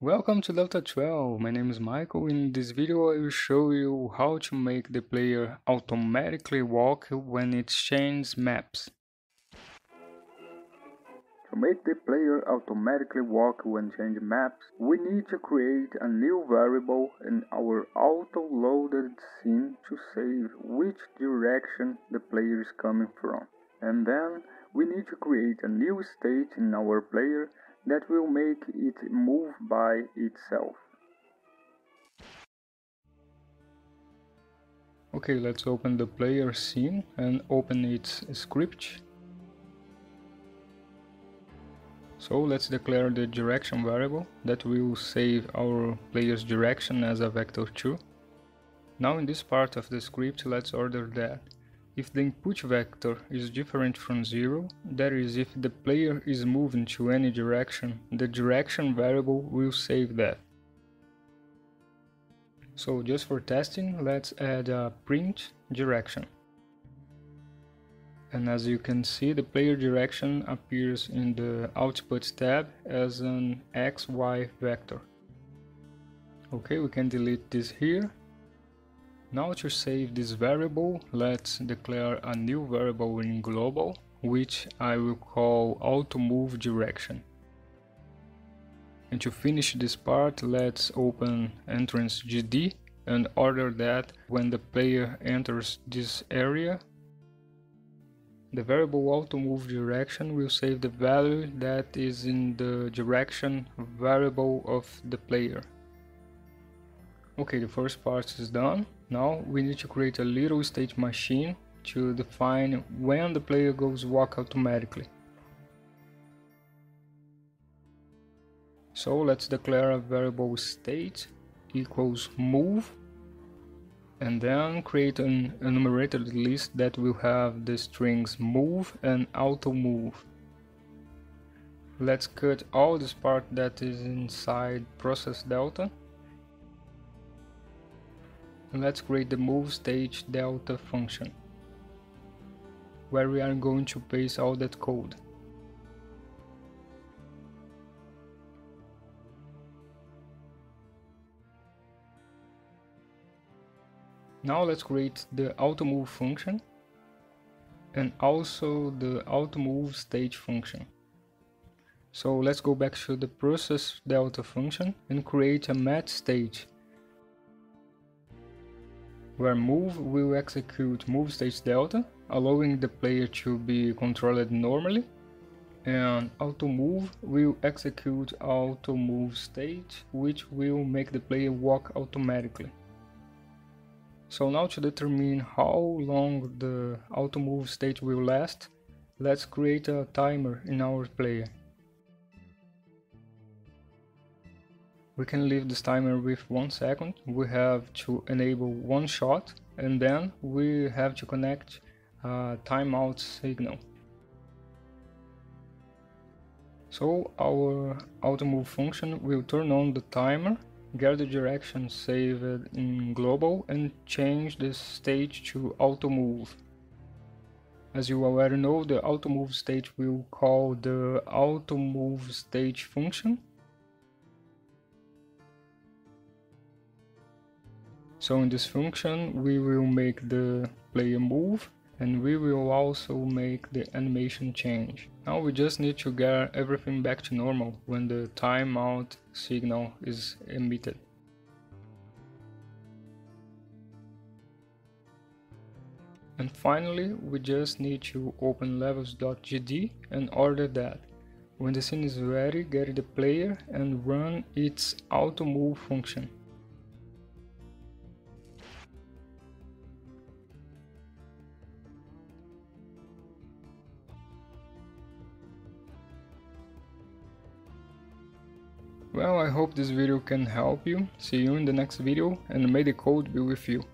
Welcome to Delta 12, my name is Michael. In this video I will show you how to make the player automatically walk when it changes maps. To make the player automatically walk when changing maps, we need to create a new variable in our auto-loaded scene to save which direction the player is coming from. And then we need to create a new state in our player that will make it move by itself. Okay, let's open the player scene and open its script. So let's declare the direction variable that will save our player's direction as a vector2. Now in this part of the script, let's order that if the input vector is different from 0, that is, if the player is moving to any direction, the direction variable will save that. So just for testing, let's add a print direction. And as you can see, the player direction appears in the output tab as an XY vector. Okay, we can delete this here. Now to save this variable, let's declare a new variable in global, which I will call AutoMoveDirection. And to finish this part, let's open Entrance.gd and order that when the player enters this area, the variable AutoMoveDirection will save the value that is in the direction variable of the player. Okay, the first part is done. Now we need to create a little state machine to define when the player goes walk automatically. So let's declare a variable state equals move, and then create an enumerated list that will have the strings move and auto move. Let's cut all this part that is inside process delta. And let's create the move stage delta function, where we are going to paste all that code. Now let's create the AutoMove function and also the AutoMove stage function. So let's go back to the process delta function and create a match stage, where move will execute move stage delta, allowing the player to be controlled normally, and auto move will execute auto move stage, which will make the player walk automatically. So now to determine how long the auto move stage will last, let's create a timer in our player. We can leave this timer with 1 second. We have to enable one shot, and then we have to connect a timeout signal. So our AutoMove function will turn on the timer, get the direction saved in global, and change the stage to AutoMove. As you already know, the AutoMove stage will call the AutoMove stage function. So in this function we will make the player move, and we will also make the animation change. Now we just need to get everything back to normal when the timeout signal is emitted. And finally we just need to open Level.gd and order that when the scene is ready, get the player and run its AutoMove function. Well, I hope this video can help you. See you in the next video, and may the code be with you.